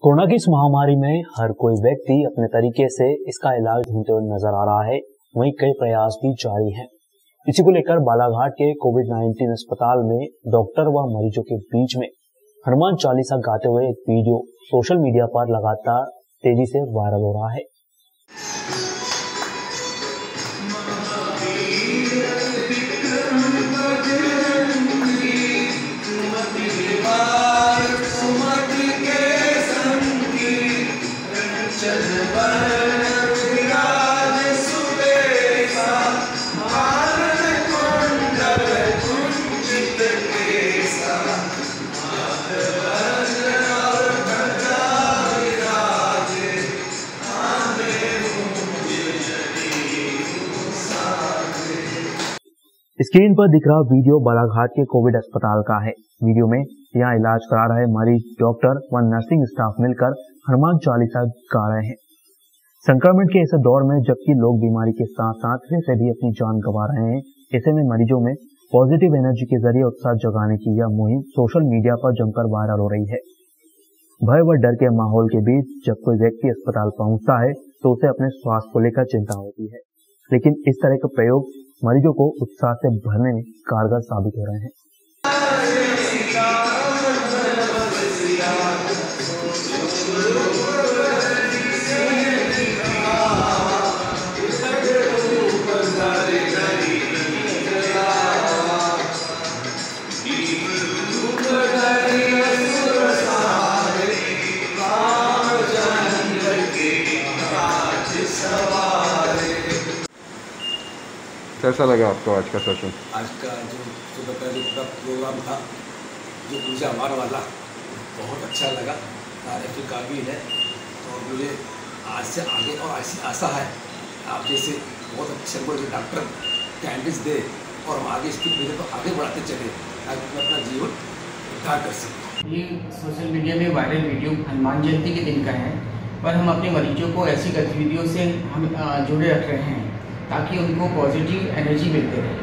Corona की इस महामारी में हर कोई व्यक्ति अपने तरीके से इसका इलाज ढूंढते हुए नजर आ रहा है। वहीं कई प्रयास भी जारी हैं। इसी को लेकर बालाघाट के कोविड-19 अस्पताल में डॉक्टर व मरीजों के बीच में हनुमान चालीसा गाते हुए एक वीडियो सोशल मीडिया पर लगातार तेजी से वायरल हो रहा है। स्क्रीन पर दिख रहा वीडियो बालाघाट के कोविड अस्पताल का है। वीडियो में यहाँ इलाज करा रहे मरीज डॉक्टर व नर्सिंग स्टाफ मिलकर हनुमान चालीसा गा रहे हैं। संक्रमण के इस दौर में जबकि लोग बीमारी के साथ साथ फिर से भी अपनी जान गंवा रहे हैं, ऐसे में मरीजों में पॉजिटिव एनर्जी के जरिए उत्साह जगाने की यह मुहिम सोशल मीडिया पर जमकर वायरल हो रही है। भय व डर के माहौल के बीच जब कोई व्यक्ति अस्पताल पहुंचता है तो उसे अपने स्वास्थ्य को लेकर चिंता होती है, लेकिन इस तरह के प्रयोग मरीजों को उत्साह से भरने में कारगर साबित हो रहे हैं। कैसा लगा आपको आज का सेशन? आज का जो सुबह का जो पूरा प्रोग्राम था, जो पूजा हमारा वाला, बहुत अच्छा लगा। कार्यक्रम काबिल है और मुझे आज से आगे और ऐसी आशा है आप जैसे बहुत अच्छे बड़े डॉक्टर कैंडिडेट्स दे और हम आगे इसकी वजह को आगे बढ़ाते चले ताकि हम अपना जीवन उद्धार कर सकें। ये सोशल मीडिया में वायरल वीडियो हनुमान जयंती के दिन का है, पर हम अपने मरीजों को ऐसी गतिविधियों से हम जुड़े रख रहे हैं ताकि उनको पॉजिटिव एनर्जी मिलते रहे।